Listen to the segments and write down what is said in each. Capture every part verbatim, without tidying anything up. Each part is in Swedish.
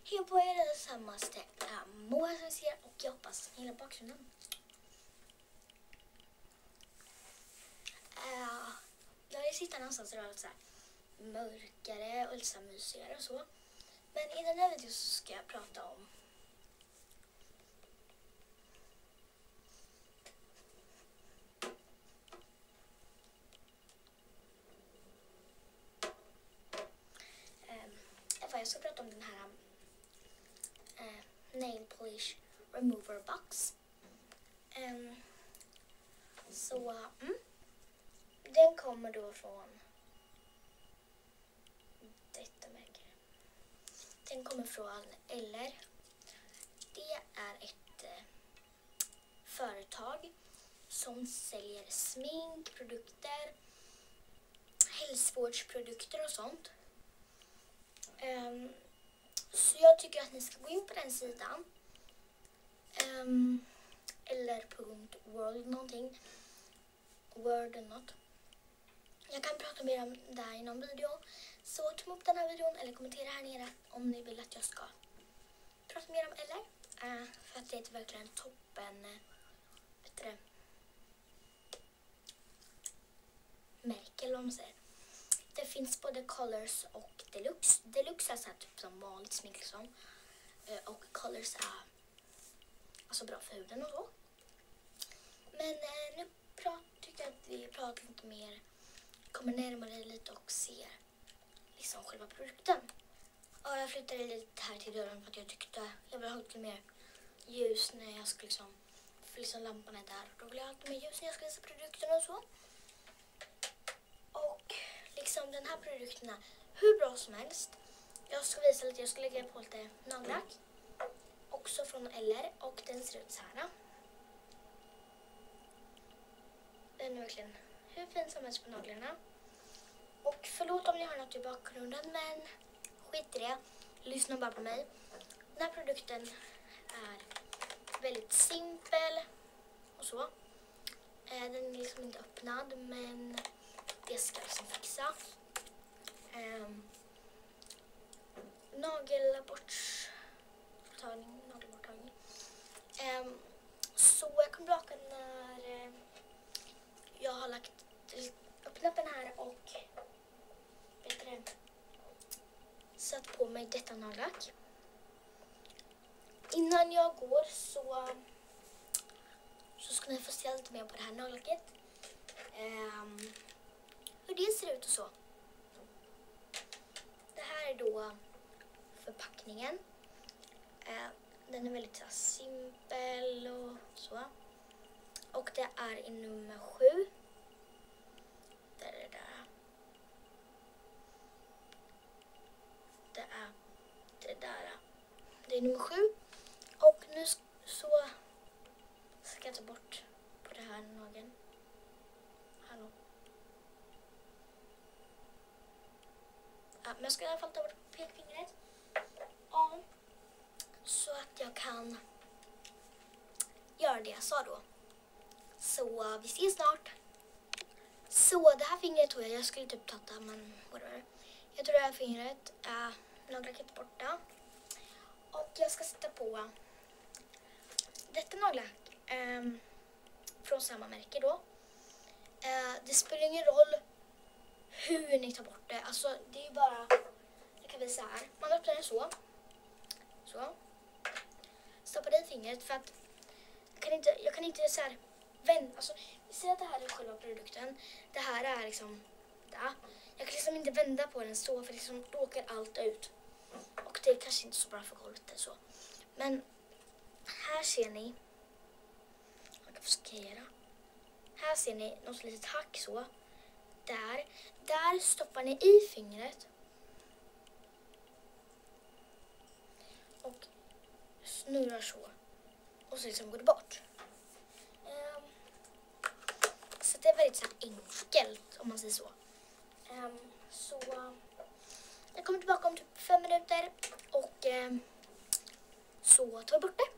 Hej på er allesammaste. Äh, Moa som ser och jag hoppas hela bakgrunden. Äh, jag vill sitta någonstans där det är lite så här mörkare och lite så här mysigare och så. Men i den här videon så ska jag prata om jag ska prata om den här uh, nail polish remover box. Um, så mm, den kommer då från detta märke. Den kommer från L R. Det är ett uh, företag som säljer sminkprodukter, hälsovårdsprodukter och sånt. Um, så jag tycker att ni ska gå in på den sidan. Um, eller punkt world någonting. Word eller något. Jag kan prata mer om det här i någon video. Så ta upp den här videon eller kommentera här nere om ni vill att jag ska prata mer om L R. Uh, för att det är verkligen toppen uh, vet du, märke eller vad man säger. Det finns både Colors och Deluxe. Deluxe är så här typ som vanligt smink liksom. Och Colors är alltså bra för huden och så. Men eh, nu prat, tycker jag att vi pratar lite mer, kommer närmare lite och ser liksom själva produkten. Och jag flyttade lite här till dörren för att jag tyckte jag ville ha lite mer ljus när jag skulle liksom, för liksom lampan är där. Då vill jag ha lite mer ljus när jag ska visa produkten och så. Och liksom den här produkten är hur bra som helst. Jag ska visa lite, jag ska lägga på lite nagellack. Också från L R och den ser ut så här. Den är verkligen hur fin som helst på naglarna. Och förlåt om ni har något i bakgrunden, men skit i det. Lyssna bara på mig. Den här produkten är väldigt simpel och så. Den är liksom inte öppnad, men det ska jag liksom fixa. Um, nagelborttagning, nagelborttagning. Um, så jag kommer blaka när uh, jag har lagt öppnat den här och bättre satt på mig detta nagellack. Innan jag går så så ska ni få se lite mer på det här nagellacket. Um, hur det ser ut och så. Det här är då förpackningen. Eh, den är väldigt så här, simpel och så. Och det är i nummer sju. Där är det där. Det är det där. Det är nummer sju. Och nu så ska jag ta bort på det här nageln. Hallå. Ja, men jag ska i alla fall ta bort pekfingret. Ja, så att jag kan göra det jag sa då. Så vi ses snart. Så det här fingret tror jag, jag skulle typ ta det, men whatever. Jag tror det här fingret är nagellacket borta. Och jag ska sätta på detta nagellack eh, från samma märke då. Eh, det spelar ingen roll hur ni tar bort det. Alltså det är ju bara, jag kan visa här. Man öppnar den så. Så. Stoppar i fingret för att jag kan inte, jag kan inte så här vända. Alltså vi ser att det här är själva produkten. Det här är liksom där. Jag kan liksom inte vända på den så för liksom då åker allt ut. Och det är kanske inte så bra för golvet så. Men här ser ni. Jag kan försöka. Här ser ni något litet hack så. Där, där stoppar ni i fingret och snurrar så och så liksom går det bort. Um, så det är väldigt så enkelt om man säger så. Um, så jag kommer tillbaka om typ fem minuter och um, så tar vi bort det.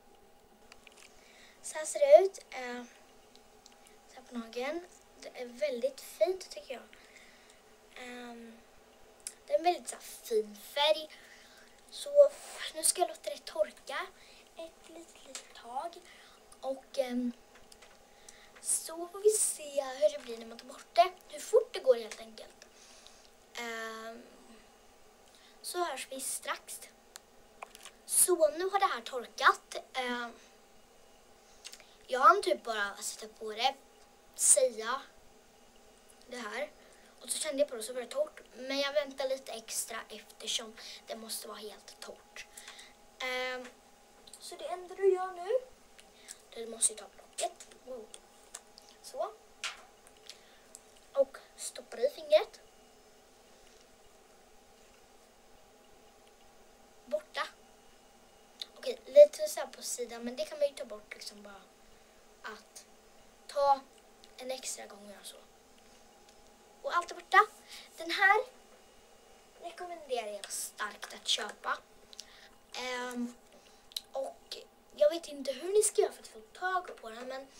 Så här ser det ut. Uh, så här på nageln. Det är väldigt fint tycker jag. Um, det är en väldigt så här, fin färg. Så nu ska jag låta det torka ett litet, litet tag. Och um, så får vi se hur det blir när man tar bort det. Hur fort det går helt enkelt. Um, så hörs vi strax. Så nu har det här torkat. Um, jag hann typ bara sätta på det. Säga det här. Och så kände jag på det så var det torrt. Men jag väntar lite extra eftersom det måste vara helt torrt. Um, så det enda du gör nu. Du måste ju ta blocket. Wow. Så. Och stoppar i fingret. Borta. Okej, lite så här på sidan. Men det kan man ju ta bort liksom bara. Att ta en extra gång och så. Och allt är borta. Den här rekommenderar jag starkt att köpa. Um, och jag vet inte hur ni ska göra för att få tag på den. Men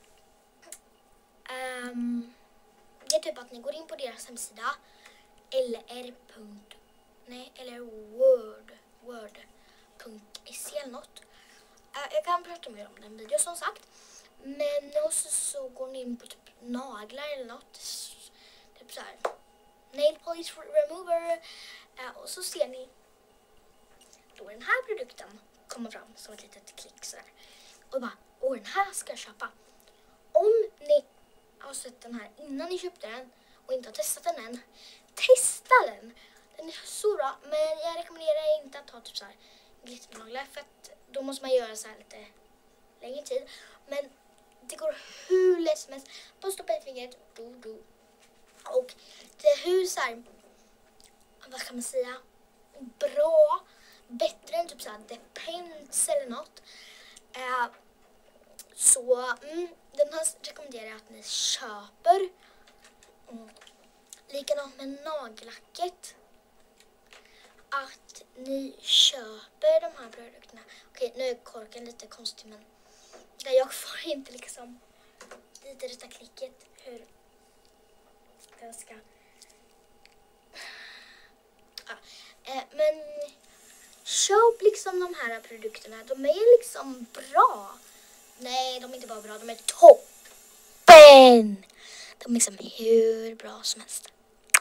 um, det är typ att ni går in på deras hemsida. L R. Nej, eller Word. Word punkt se eller något. Uh, jag kan prata mer om den video som sagt. Men också så går ni in på typ naglar eller något. Typ så här. Nail polish remover. Uh, och så ser ni då den här produkten kommer fram som ett litet klick så där. Och bara, åh den här ska jag köpa. Om ni har sett den här innan ni köpte den och inte har testat den än. Testa den. Den är så bra. Men jag rekommenderar inte att ha typ så här glitternaglar. För att då måste man göra så här lite längre tid. Men det går hur lätt som helst. Bara stoppa i fingret. Do, do. Och det är hur så här, vad kan man säga, bra, bättre än typ så här Depends eller något. Eh, så mm, den här rekommenderar jag att ni köper. Mm. Likadant med nagellacket. Att ni köper de här produkterna. Okej, nu är korken lite konstig men där jag får inte liksom lite detta klicket hur jag ska. Ja, eh, men köp liksom de här produkterna. De är liksom bra. Nej, de är inte bara bra. De är toppen. De är liksom hur bra som helst.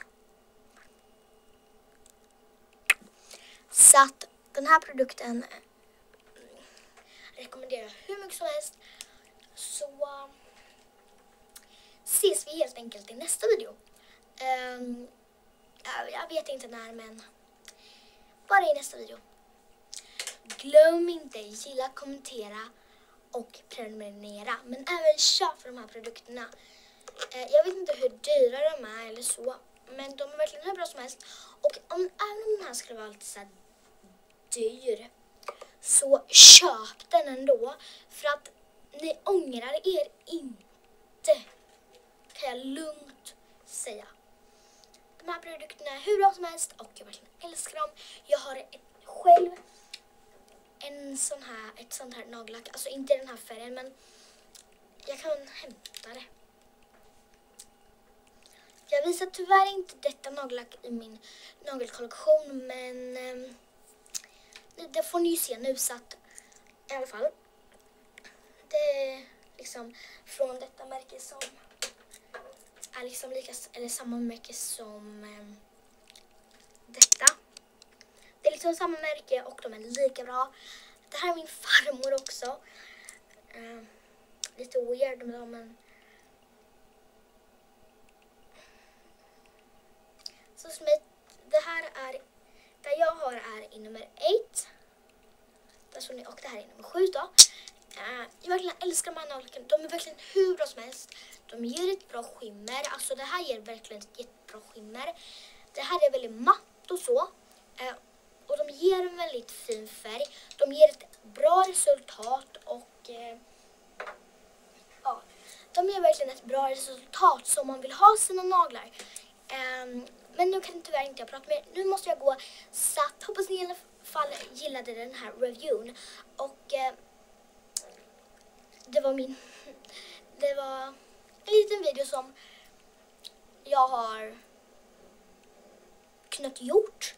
Så att den här produkten rekommenderar jag hur mycket som helst. Så ses vi helt enkelt i nästa video. Um, jag vet inte när, men bara i nästa video. Glöm inte gilla, kommentera och prenumerera. Men även köp för de här produkterna. Uh, jag vet inte hur dyra de är eller så. Men de är verkligen hur bra som helst. Och om, även om den här skulle vara lite så här dyr. Så köp den ändå. För att ni ångrar er inte. Kan jag lugnt säga. De här produkterna är hur bra som helst och jag verkligen älskar dem. Jag har ett, själv en sån här, ett sånt här nagellack. Alltså inte den här färgen men jag kan hämta det. Jag visar tyvärr inte detta nagellack i min nagelkollektion men eh, det får ni ju se nu så att i alla fall. Det är liksom från detta märke som är liksom lika, eller samma märke som eh, detta. Det är liksom samma märke och de är lika bra. Det här är min farmor också. Eh, lite weird med dem men så smitt. Det här är, där jag har är i nummer åtta. Där står ni, och det här är nummer sju då. Uh, jag verkligen älskar de här nagellacken. De är verkligen hur bra som helst. De ger ett bra skimmer. Alltså det här ger verkligen ett jättebra skimmer. Det här är väldigt matt och så. Uh, och de ger en väldigt fin färg. De ger ett bra resultat. Och uh, ja, de ger verkligen ett bra resultat som man vill ha sina naglar. Um, men nu kan jag tyvärr inte jag prata mer. Nu måste jag gå. Så att, hoppas ni i alla fall gillade den här reviewen. Och uh, det var min det var en liten video som jag har kunnat gjort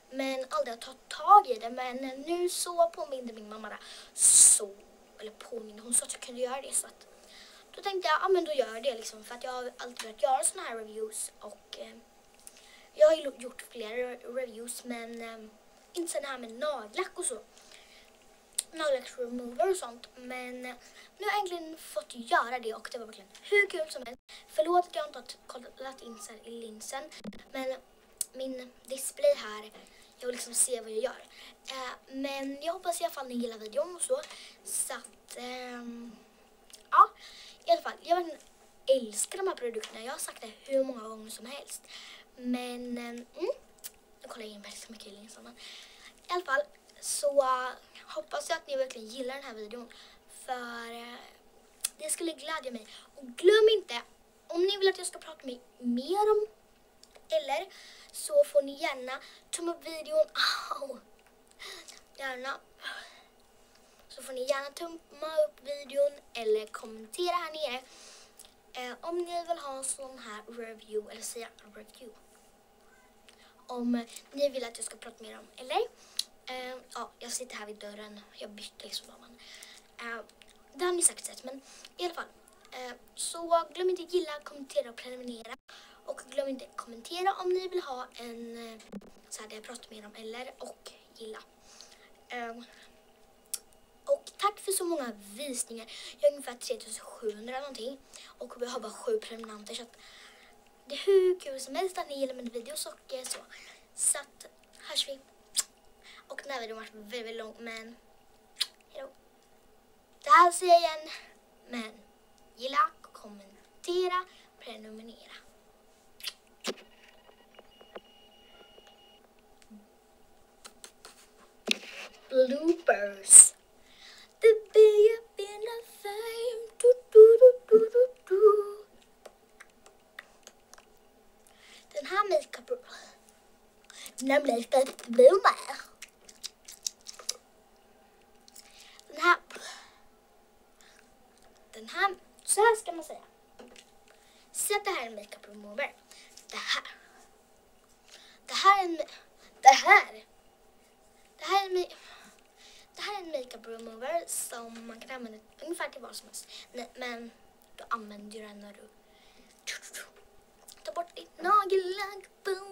men aldrig har tagit tag i det. Men nu så påminner min mamma det. Så, eller påminner, hon sa att jag kunde göra det. Så att, då tänkte jag, ja men då gör jag det liksom. För att jag har alltid velat göra såna här reviews. Och eh, jag har ju gjort flera reviews, men eh, inte så det här med nagellack och så. Nagellack remover och sånt. Men eh, nu har jag äntligen fått göra det och det var verkligen hur kul som helst. Förlåt att jag inte har kollat in så här i linsen. Men min display här, jag vill liksom se vad jag gör. Eh, men jag hoppas i alla fall ni gillar videon och så. Så att, eh, ja, i alla fall. Jag verkligen älskar de här produkterna. Jag har sagt det hur många gånger som helst. Men, eh, mm, nu kollar jag in väldigt mycket i linsen. Men, i alla fall, så uh, hoppas jag att ni verkligen gillar den här videon. För uh, det skulle glädja mig. Och glöm inte, om ni vill att jag ska prata med mer om eller så får ni gärna tumma upp videon. Au. Gärna. Så får ni gärna tumma upp videon eller kommentera här nere. Eh, om ni vill ha en sån här review, eller säga review. Om eh, ni vill att jag ska prata mer om eller. Eh, ja, jag sitter här vid dörren. Jag bytte liksom damen. Eh, det har ni säkert sett, men i alla fall. Eh, så glöm inte gilla, kommentera och prenumerera. Och glöm inte kommentera om ni vill ha en eh, så här där jag pratar mer om eller och gilla. Eh, och tack för så många visningar. Jag har ungefär tre tusen sjuhundra någonting. Och vi har bara sju prenumeranter. Så att det är hur kul som helst att ni gillar mina videos och eh, så. Så att hörs vi. Och den här videon har varit väldigt, väldigt lång, men hejdå. Det här säger jag igen. Men gilla, kommentera, prenumerera. Bloopers. The bee up in the fame. Do, do, do, do, do, do. Den här makeup. Den här makeup blir med. Den här. Den här. Så här ska man säga. Se att det här är en makeup remover. Det här. Det här är en. Det här. Det här är en. Det här är en makeup remover som man kan använda ungefär till vad som helst. Men du använder den när du tar bort ditt nagellack.